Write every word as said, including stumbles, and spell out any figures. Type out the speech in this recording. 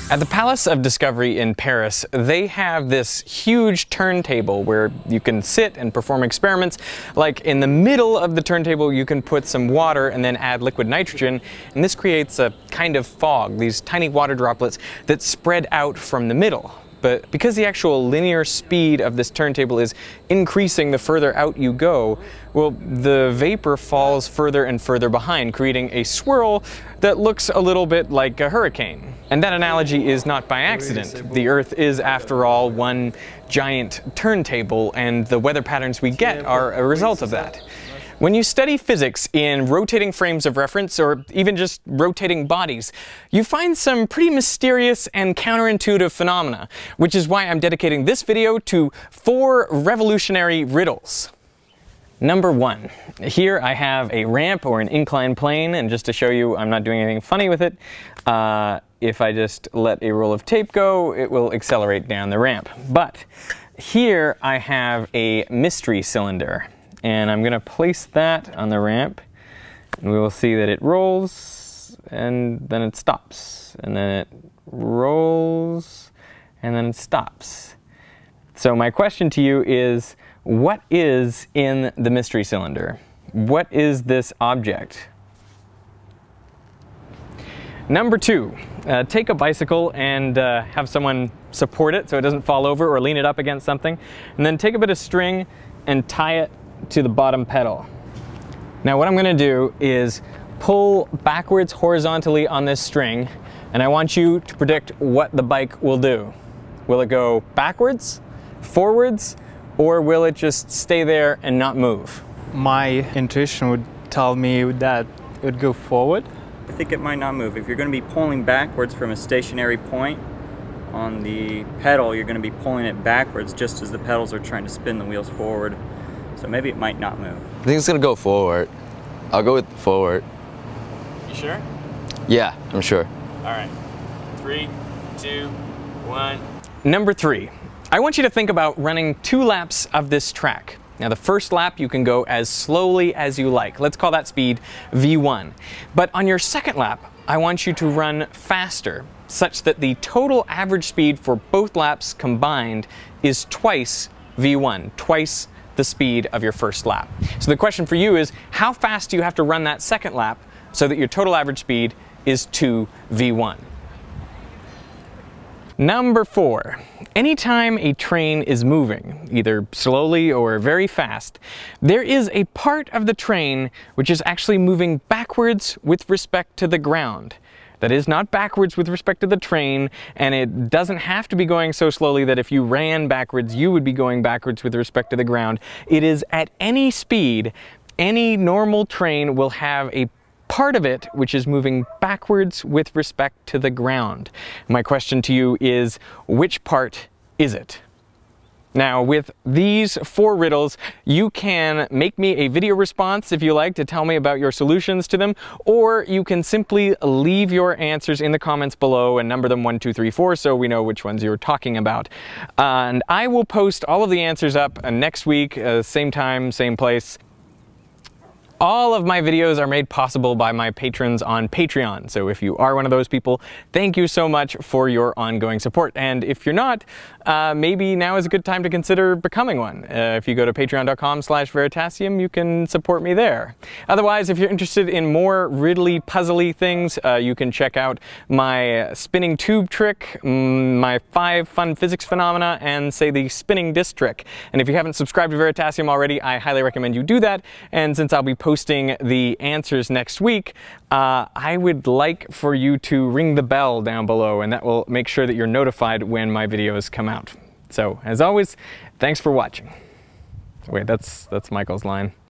At the Palace of Discovery in Paris, they have this huge turntable where you can sit and perform experiments. Like in the middle of the turntable, you can put some water and then add liquid nitrogen, and this creates a kind of fog, these tiny water droplets that spread out from the middle. But because the actual linear speed of this turntable is increasing the further out you go, well, the vapor falls further and further behind, creating a swirl that looks a little bit like a hurricane. And that analogy is not by accident. The Earth is, after all, one giant turntable, and the weather patterns we get are a result of that. When you study physics in rotating frames of reference, or even just rotating bodies, you find some pretty mysterious and counterintuitive phenomena, which is why I'm dedicating this video to four revolutionary riddles. Number one, here I have a ramp or an inclined plane, and just to show you I'm not doing anything funny with it, uh, if I just let a roll of tape go, it will accelerate down the ramp. But here I have a mystery cylinder. And I'm going to place that on the ramp, and we will see that it rolls, and then it stops, and then it rolls, and then it stops. So my question to you is, what is in the mystery cylinder? What is this object? Number two, uh, take a bicycle and uh, have someone support it so it doesn't fall over, or lean it up against something, and then take a bit of string and tie it to the bottom pedal. Now what I'm going to do is pull backwards horizontally on this string, and I want you to predict what the bike will do. Will it go backwards, forwards, or will it just stay there and not move? My intuition would tell me that it would go forward. I think it might not move. If you're going to be pulling backwards from a stationary point on the pedal, you're going to be pulling it backwards just as the pedals are trying to spin the wheels forward. So maybe it might not move. I think it's gonna go forward. I'll go with forward. You sure? Yeah, I'm sure. All right. Three, two, one. Number three. I want you to think about running two laps of this track. Now the first lap you can go as slowly as you like. Let's call that speed V one. But on your second lap, I want you to run faster, such that the total average speed for both laps combined is twice V one, twice the speed of your first lap. So the question for you is, how fast do you have to run that second lap so that your total average speed is two V one? Number four, anytime a train is moving, either slowly or very fast, there is a part of the train which is actually moving backwards with respect to the ground. That is, not backwards with respect to the train, and it doesn't have to be going so slowly that if you ran backwards, you would be going backwards with respect to the ground. It is at any speed, any normal train will have a part of it which is moving backwards with respect to the ground. My question to you is, which part is it? Now, with these four riddles, you can make me a video response if you like to tell me about your solutions to them, or you can simply leave your answers in the comments below and number them one, two, three, four so we know which ones you're talking about. Uh, and I will post all of the answers up uh, next week, uh, same time, same place. All of my videos are made possible by my patrons on Patreon, so if you are one of those people, thank you so much for your ongoing support. And if you're not, uh, maybe now is a good time to consider becoming one. Uh, if you go to patreon dot com slash veritasium, you can support me there. Otherwise, if you're interested in more riddly, puzzly things, uh, you can check out my spinning tube trick, my five fun physics phenomena, and say the spinning disc trick. And if you haven't subscribed to Veritasium already, I highly recommend you do that. And since I'll be posting the answers next week, uh, I would like for you to ring the bell down below, and that will make sure that you're notified when my videos come out. So, as always, thanks for watching. Wait, that's, that's Michael's line.